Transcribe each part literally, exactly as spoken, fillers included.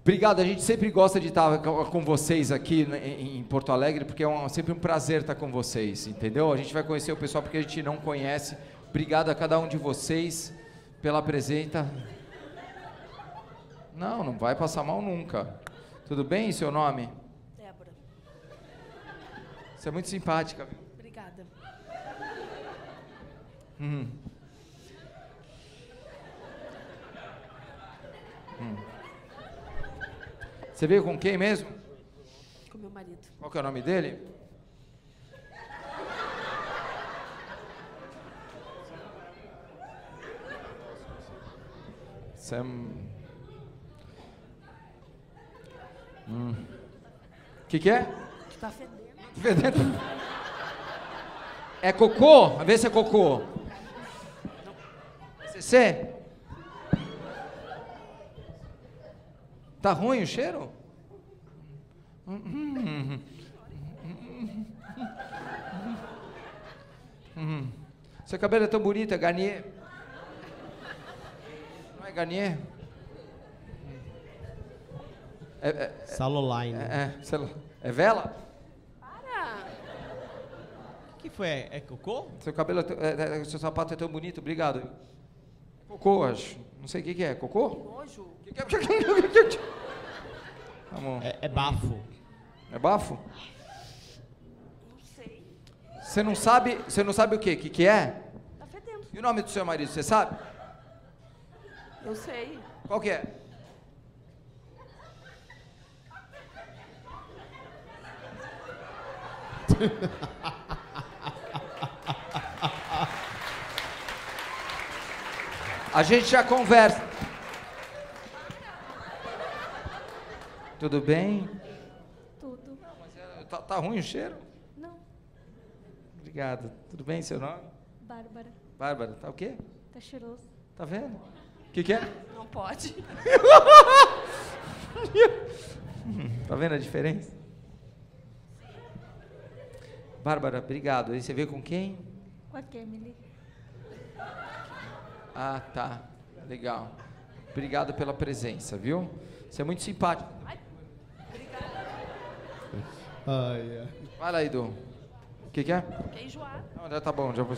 Obrigado, a gente sempre gosta de estar com vocês aqui em Porto Alegre, porque é um, sempre um prazer estar com vocês, entendeu? A gente vai conhecer o pessoal porque a gente não conhece. Obrigado a cada um de vocês pela presença. Não, não vai passar mal nunca. Tudo bem, seu nome? Débora. Você é muito simpática. Obrigada. Hum. Hum. Você veio com quem mesmo? Com meu marido. Qual que é o nome dele? Sam... Hum. Que que é? Tá fedendo. Fedendo. É cocô? Vê se é cocô. C C? Tá ruim o cheiro? Seu cabelo é tão bonito, é Garnier. Não é Garnier? É, é, Saloline. É, é, celu- é vela? Para! O que foi? É, é cocô? Seu cabelo, é tão- é, é, seu sapato é tão bonito, obrigado. Cocô, acho. Não sei o que, que é. Cocô? Nojo. Que que é? Vamos. É, é bafo. É bafo? Não sei. Você não sabe, você não sabe o quê? O que que é? Tá fedendo. E o nome do seu marido, você sabe? Eu sei. Qual que é? A gente já conversa. Tudo bem? Tudo. Mas é, tá, tá ruim o cheiro? Não. Obrigado. Tudo bem, seu nome? Bárbara. Bárbara, tá o quê? Tá cheiroso. Tá vendo? O que que é? Não pode. Tá vendo a diferença? Bárbara, obrigado. Aí você veio com quem? Com a Kemily. Ah, tá. Legal. Obrigado pela presença, viu? Você é muito simpático. Ai, ai. Vai lá, Edu. O que que é? Quer enjoar? Não, já tá bom, já vou...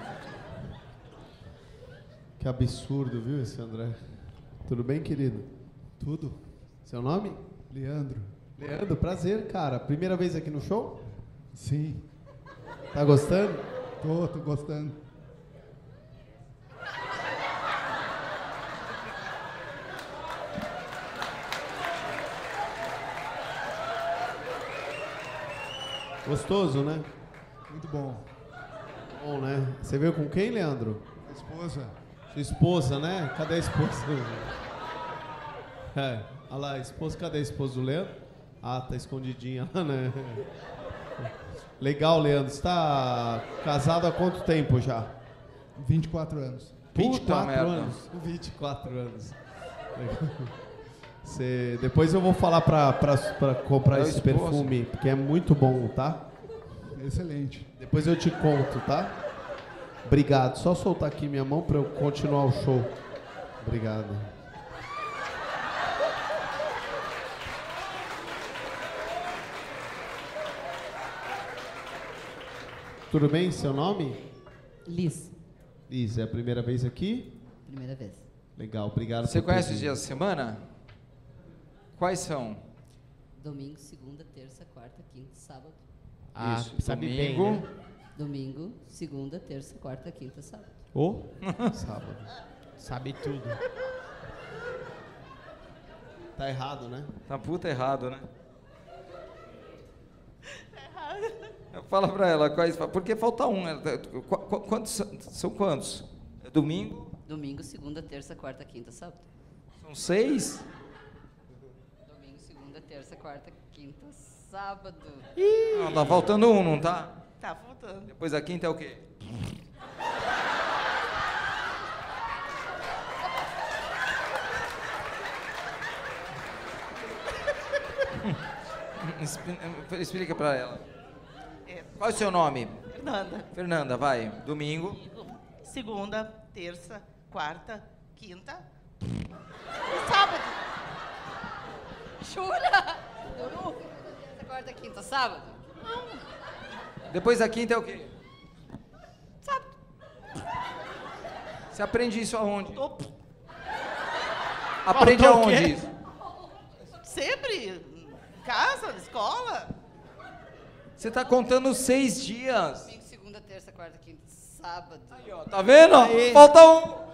Que absurdo, viu, esse André? Tudo bem, querido? Tudo. Seu nome? Leandro. Leandro, prazer, cara. Primeira vez aqui no show? Sim. Tá gostando? Tô, tô gostando. Gostoso, né? Muito bom. Bom, né? Você veio com quem, Leandro? A esposa. Sua esposa, né? Cadê a esposa? É, olha lá, a esposa, cadê a esposa do Leandro? Ah, tá escondidinha lá, né? Legal, Leandro. Você tá casado há quanto tempo já? vinte e quatro anos. Puta vinte e quatro merda. anos. vinte e quatro anos. Legal. Você, depois eu vou falar pra, pra, pra comprar É o esse esposo. perfume, porque é muito bom, tá? Excelente. Depois eu te conto, tá? Obrigado. Só soltar aqui minha mão pra eu continuar o show. Obrigado. Tudo bem? Seu nome? Liz, Liz, é a primeira vez aqui? primeira vez. Legal, obrigado. Você por conhece ter os vindo. dias da semana? Quais são? Domingo, segunda, terça, quarta, quinta, sábado. Ah, Isso, sabe domingo. bem, né? Domingo, segunda, terça, quarta, quinta, sábado. Ô, Sábado. sabe tudo. Tá errado, né? Tá puta errado, né? Fala pra ela quais. Porque falta um. né? Qu- qu- Quantos são- são quantos? É domingo? Domingo, segunda, terça, quarta, quinta, sábado. São seis? Domingo, segunda, terça, quarta, quinta, sábado. Não, tá faltando um, não tá? Tá faltando. Depois a quinta é o quê? Expli- Explica pra ela. É, Qual é o seu nome? Fernanda. Fernanda, vai. Domingo. Segunda, terça, quarta, quinta e sábado. Jura? Domingo, terça, quarta, quinta, sábado? Depois da quinta é o quê? Sábado. Você aprende isso aonde? Tô- Aprende Faltou o aonde quê? isso? Sempre. Em casa, na escola. Você tá contando seis dias. Domingo, segunda, terça, quarta, quinta, sábado. Aí, ó, tá vendo? Aí. Falta um.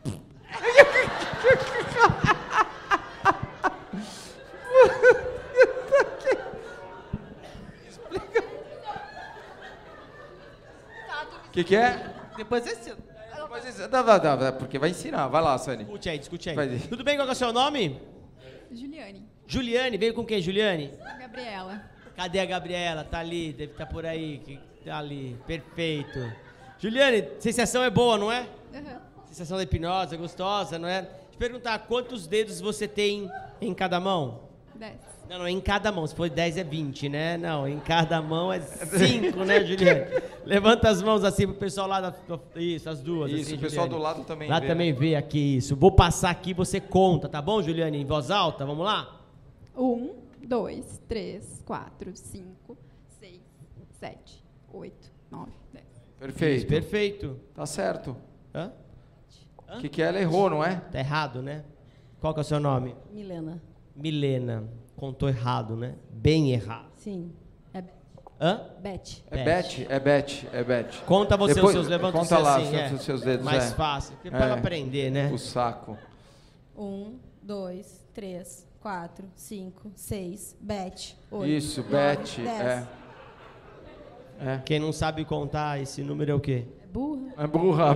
O que, que é? Depois esse. Mas isso- dá, dá, dá, dá, porque vai ensinar. Vai lá, Sani. Discute aí, discute aí. Vai. Tudo bem, qual que é o seu nome? Juliane. Juliane, veio com quem, Juliane? Gabriela. Cadê a Gabriela? Tá ali, deve estar por aí. que- Tá ali, perfeito. Juliane, sensação é boa, não é? Aham. Sensação da hipnose, é gostosa, não é? Deixa eu perguntar, quantos dedos você tem em cada mão? Dez. Não, não, em cada mão. Se for dez é vinte, né? Não, em cada mão é cinco, né, Juliane? Levanta as mãos assim pro pessoal lá da... Isso, as duas. Isso, assim, o pessoal Juliane. do lado também Lá vê. também vê aqui isso. Vou passar aqui, você conta, tá bom, Juliane? Em voz alta, vamos lá? Um, dois, três, quatro, cinco, seis, sete, oito, nove, dez. Perfeito. Isso, perfeito. Tá certo. Hã? O que, que é? Ela errou, não é? Tá errado, né? Qual que é o seu nome? Milena. Milena. Contou errado, né? Bem errado. Sim. É Hã? Beth. É Beth. Beth, é Beth, é Beth. Conta você Depois- os seus, levanta conta os seus lá, assim, os é. seus- seus dedos, Mais é. fácil, porque É. pra ela aprender, né? O saco. Um, dois, três, quatro, cinco, seis, Beth. Oito, Isso, nove, Beth, dez. é. É. Quem não sabe contar, esse número é o quê? É burra? É burra.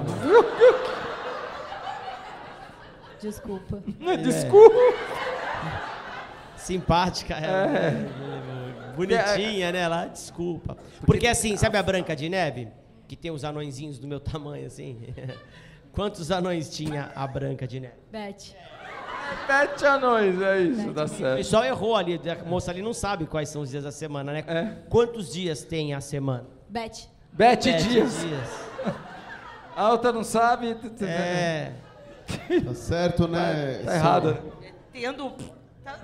Desculpa. Desculpa. Simpática ela. É. né? Bonitinha, né? Lá, desculpa. Porque assim, sabe a Branca de Neve? Que tem os anõezinhos do meu tamanho, assim. Quantos anões tinha a Branca de Neve? Beth. Beth anões, é isso, dá O certo. pessoal errou ali, a moça ali não sabe quais são os dias da semana, né? É. Quantos dias tem a semana? Beth. Beth Sete Dias. A outra não sabe. tu- tu- É. Tá certo, né? Tá errado. Tendo. Tá-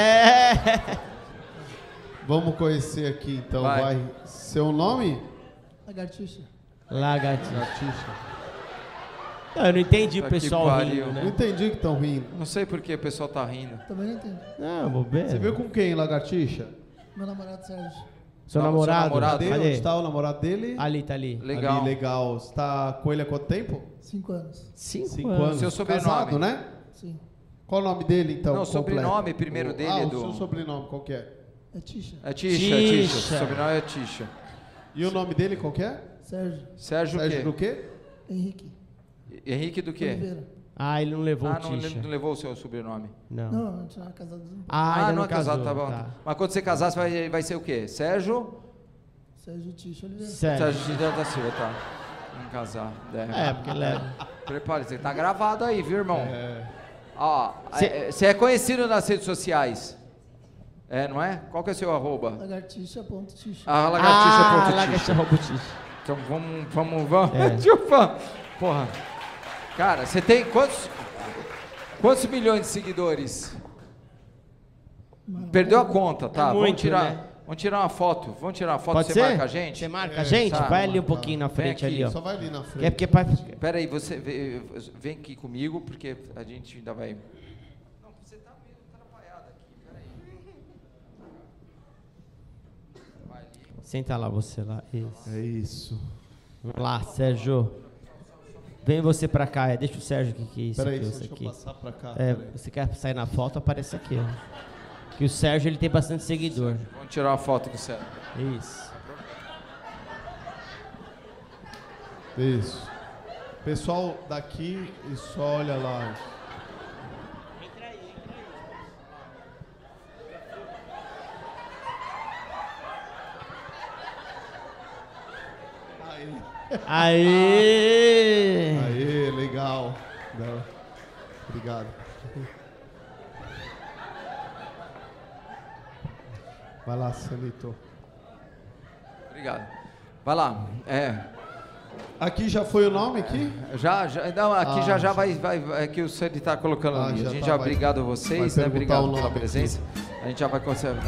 É. Vamos conhecer aqui então, Vai. vai. Seu nome? Lagartixa. Lagartixa. Lagartixa. Não, eu não entendi Tá o que pessoal pariu. rindo, Não né? entendi que estão rindo. Não sei por que o pessoal tá rindo. Também não entendo. Não, bobeira. Você veio com quem, Lagartixa? Meu namorado Sérgio. Seu Não, namorado? seu namorado. Cadê? Cadê? Onde está o namorado dele? Ali, tá ali. Legal. Ali, legal. Você tá com ele há quanto tempo? Cinco anos. Cinco, Cinco anos. anos. Seu sobrenome? Casado, né? Sim. Qual o nome dele, então? Não, o completo? sobrenome primeiro O- dele ah, é o do- seu sobrenome, qual que é? É Tisha. É Tisha, é Tisha. Tisha. O sobrenome é Tisha. E o nome dele qual que é? Sérgio. Sérgio, Sérgio o do quê? quê? Henrique. Henrique do quê? Oliveira. Ah, ele não levou Ah, o não, Tisha. não levou o seu sobrenome. Não. Não, a gente era casado. Ah, Ah, ainda não é casado, casou, tá bom. Mas quando você casar, você vai, vai ser o quê? Sérgio? Sérgio Tisha Oliveira. Sério. Sérgio da Silva, tá. Vamos casar. É, porque leva. Prepare-se, tá gravado aí, viu, irmão? É. Ó, Cê- é- você é conhecido nas redes sociais. É, não é? Qual que é o seu arroba? Lagartixa.tisha. Ah, Ah, lagartixa.tisha. lagartixa roubou Tisha. Então vamos, vamos, vamos. É. Deixa eu falar. Porra. Cara, você tem quantos, quantos milhões de seguidores? Perdeu a conta, tá? É vamos muito, tirar, né? vamos tirar uma foto. Vamos tirar uma foto, Pode você ser? marca a gente? Você marca É, a gente? tá, Vai ali um marca. pouquinho na Vem frente aqui, ali, ó. Só vai ali na frente. Que é porque pra... Pera aí, você vê- vem aqui comigo, porque a gente ainda vai... Não, você tá meio atrapalhado aqui, peraí. Vai ali. Senta lá você lá. Isso. É isso. Vamos lá, Sérgio. Vem você pra cá, é. Deixa o Sérgio aqui, que isso Peraí, aqui, isso deixa aqui. eu passar pra cá. É, peraí. você quer sair na foto, aparece aqui, ó. Que o Sérgio, ele tem bastante seguidor. Vamos tirar uma foto do Sérgio. Isso. Isso. Pessoal daqui e só olha lá. Aí. Aê! Aê, legal. Não. Obrigado. Vai lá, Sanito. Obrigado. Vai lá. É, Aqui já foi o nome aqui? já, já, não, aqui Ah, já, já já. vai, vai, vai, é que o Sandy está colocando Ah, ali. já a gente tá, já, vai- obrigado a vocês, vai né? perguntar Obrigado o pela nome presença. A A gente já vai conseguir.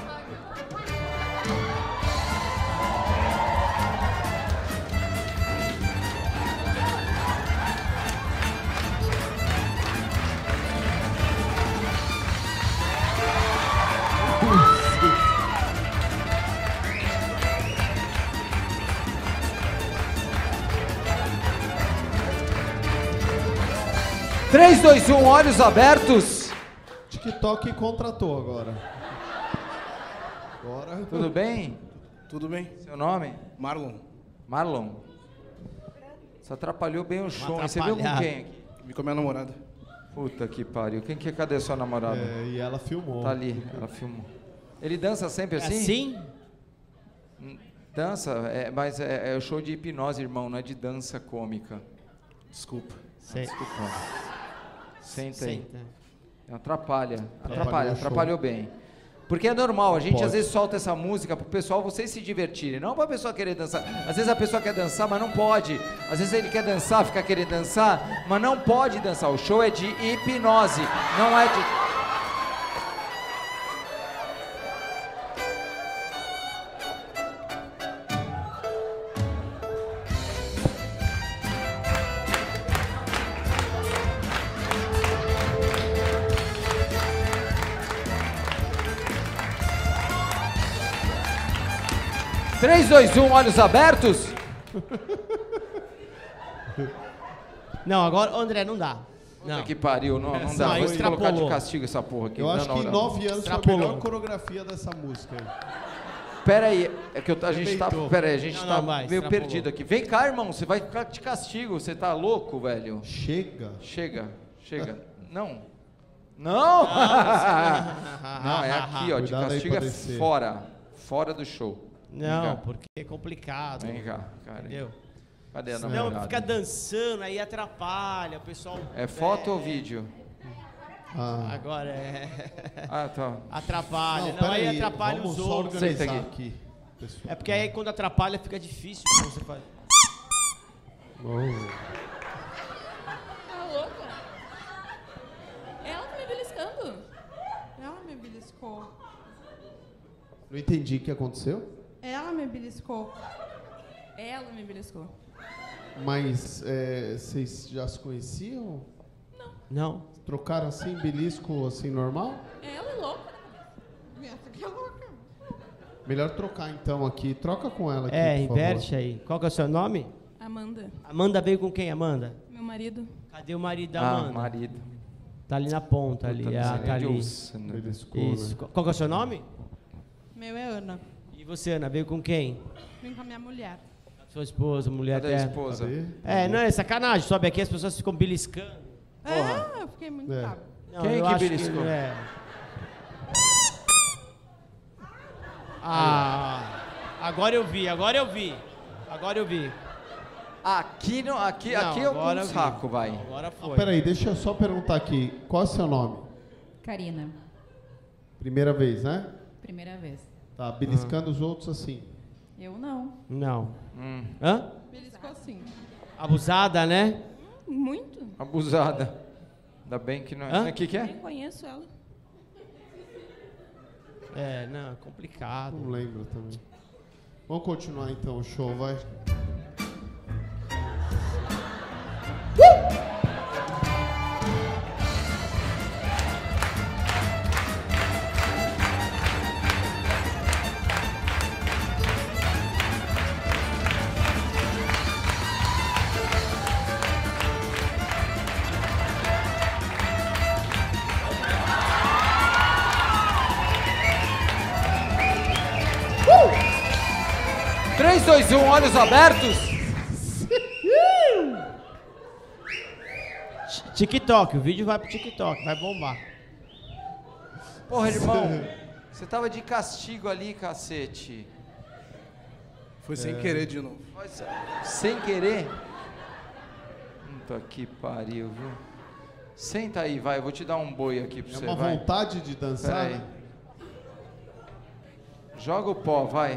três, dois, um, olhos abertos. TikTok contratou agora. Agora. Tudo bem? Tudo bem? Seu nome? Marlon. Marlon. Você atrapalhou bem o show. Você viu com quem aqui? Vi com a minha namorada. Puta que pariu. Quem que cadê sua namorada? É, e ela filmou. Tá ali, ela filmou. Ele dança sempre assim? Assim? Dança, é, mas é, é o show de hipnose, irmão, não é de dança cômica. Desculpa. Sei. Desculpa. Senta aí. Senta. Atrapalha, Atrapalhou atrapalha, o show. atrapalhou bem. Porque é normal, a gente Pode. às vezes solta essa música pro pessoal vocês se divertirem, não pra pessoa querer dançar. Às vezes a pessoa quer dançar, mas não pode. Às vezes ele quer dançar, fica querendo dançar, mas não pode dançar. O show é de hipnose, não é de... três, dois, um, olhos abertos. Não, agora, André, não dá. Não. Puta que pariu, não, não Não, dá. Vou te extrapolou. colocar de castigo essa porra aqui. Eu Não, acho não, que em não. nove anos foi a Extrapolou. melhor coreografia dessa música aí. Pera aí, é que eu- a gente tá, Arrebentou. pera aí, a gente Não, tá não, vai, meio extrapolou. perdido aqui. Vem cá, irmão, você vai ficar de castigo, você tá louco, velho? Chega. Chega, chega. Não. Não! Não, é aqui, ó, de Cuidado aí castigo é pra descer. fora, fora do show. Vem Não, cá. porque é complicado. Vem cá, cara. Entendeu? Cadê a Não, namorada? fica dançando, aí atrapalha, o pessoal... É foto ou vídeo? Ah. Agora é... Ah, tá. Atrapalha, não, pera aí atrapalha vamos os só outros. organizar Senta aqui. pessoal. É porque aí quando atrapalha fica difícil pra você fazer. Oh. Tá louca? Ela tá me beliscando. Ela me beliscou. Não entendi o que aconteceu, Ela me beliscou. Ela me beliscou. mas é, vocês já se conheciam? Não. Trocaram assim, belisco assim normal? Ela é louca. Essa aqui é louca. Melhor trocar então aqui. Troca com ela aqui, É, por favor. inverte aí. Qual que é o seu nome? Amanda, Amanda veio com quem, Amanda? meu marido. Cadê o marido da Ah, Amanda? marido. Tá ali na ponta, ali. Puta, Ah, não sei tá nem ali. onde eu- né? Beliscou, Isso. né? Qual que é o seu nome? Meu é Ana. E você, Ana, veio com quem? Vim com a minha mulher. Sua esposa, mulher Cadê a dela. esposa? Cadê? É, não, é sacanagem. Sobe aqui, as pessoas ficam beliscando. É, eu fiquei muito É. brava. Não, Quem eu que acho beliscou? não é. Ah, agora eu vi, agora eu vi. Agora eu vi. Aqui, não, aqui, Não, aqui é o agora eu vi. saco, vai. Agora foi. Peraí, deixa eu só perguntar aqui. Qual é o seu nome? Karina, Primeira vez, né? primeira vez. Tá, beliscando os outros assim. Eu não. Não. Hum, Hã? Beliscou sim. Abusada, né? Muito. abusada. Ainda bem que não Hã? é. O que, que é? Nem conheço ela. É, não, é complicado. Não lembro também. Vamos continuar então o show, vai. três, dois, um, olhos abertos. TikTok, o vídeo vai pro TikTok, vai bombar. Porra, irmão, você tava de castigo ali, cacete. Foi sem querer de novo. Mas, sem querer? Puta que pariu, viu? Senta aí, vai, eu vou te dar um boi aqui pra É você, uma vai. vontade de Pera dançar. aí. Joga o pó, vai.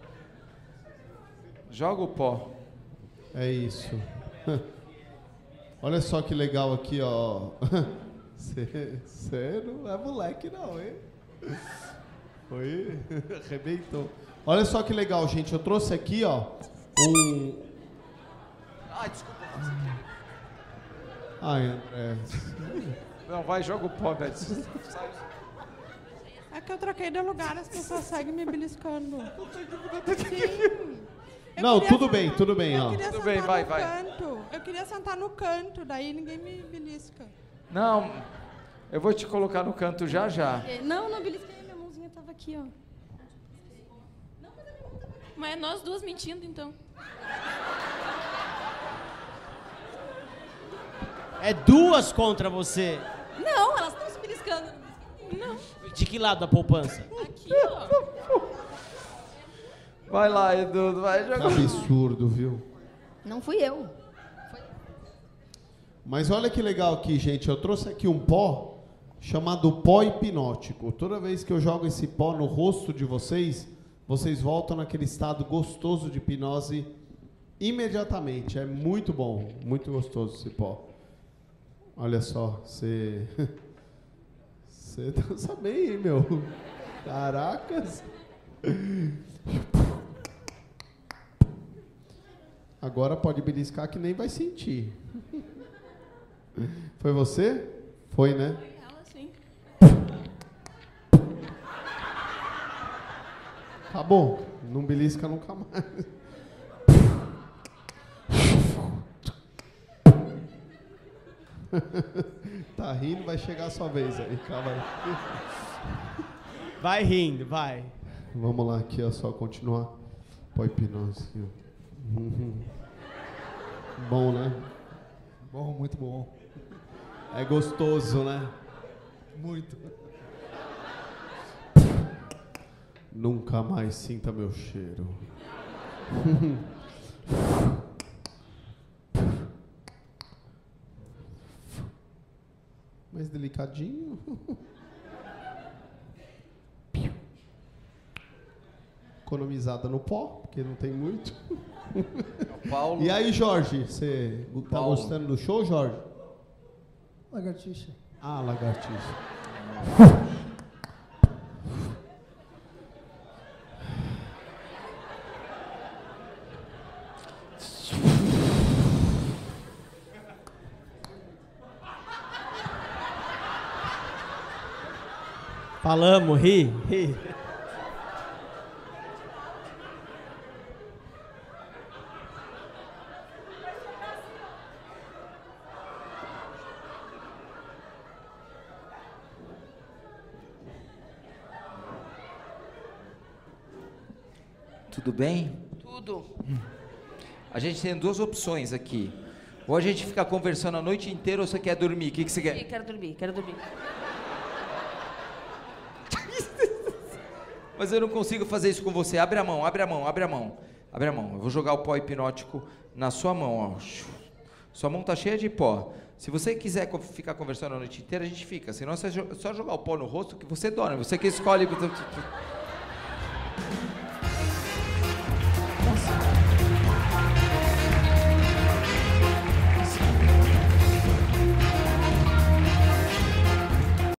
Joga o pó. É isso. Olha só que legal aqui, ó. Você não é moleque não, hein? Foi, arrebentou. Olha só que legal, gente. Eu trouxe aqui, ó, um... Ai, desculpa. Ai, André. Não, vai, joga o pó, velho. É que eu troquei de lugar, as pessoas seguem me beliscando. Sim. Eu Não, queria tudo sentar- bem, tudo bem, eu ó. queria Tudo sentar bem, vai, no vai. canto. Eu queria sentar no canto, daí ninguém me belisca. Não, eu vou te colocar no canto já já. Não, não belisquei, minha mãozinha tava aqui, ó. Mas é nós duas mentindo, então. É duas contra você. Não, elas estão se beliscando. Não. De que lado da poupança? Aqui, ó. Vai lá, Edu, vai Que jogar. absurdo, viu? Não fui eu. Mas olha que legal aqui, gente. Eu trouxe aqui um pó chamado pó hipnótico. Toda vez que eu jogo esse pó no rosto de vocês, vocês voltam naquele estado gostoso de hipnose imediatamente. É muito bom, muito gostoso esse pó. Olha só, você... Você dança bem, hein, meu? Caracas! Agora pode beliscar que nem vai sentir. Foi você? Foi, né? Ela sim. Acabou. Não belisca nunca mais. Tá rindo, vai chegar a sua vez aí. Calma aí. Vai rindo, vai. Vamos lá aqui, ó, só continuar. Pó hipnose. Uhum. Bom, né? Bom, muito bom. É gostoso, né? Muito. Nunca mais sinta meu cheiro. Mais delicadinho. Economizada no pó, porque não tem muito. Paulo. E aí, Jorge, você tá Paulo. gostando do show, Jorge? Lagartixa. Ah, lagartixa. Falamos, ri, ri. Tudo bem? Tudo. A gente tem duas opções aqui. Ou a gente fica conversando a noite inteira ou você quer dormir? O que, que você Ih, quer? quero dormir, quero dormir. Mas eu não consigo fazer isso com você. Abre a mão, abre a mão, abre a mão. Abre a mão. Eu vou jogar o pó hipnótico na sua mão, ó. Sua mão tá cheia de pó. Se você quiser co- ficar conversando a noite inteira, a gente fica. Senão é só jo- só jogar o pó no rosto que você dorme. Você que escolhe.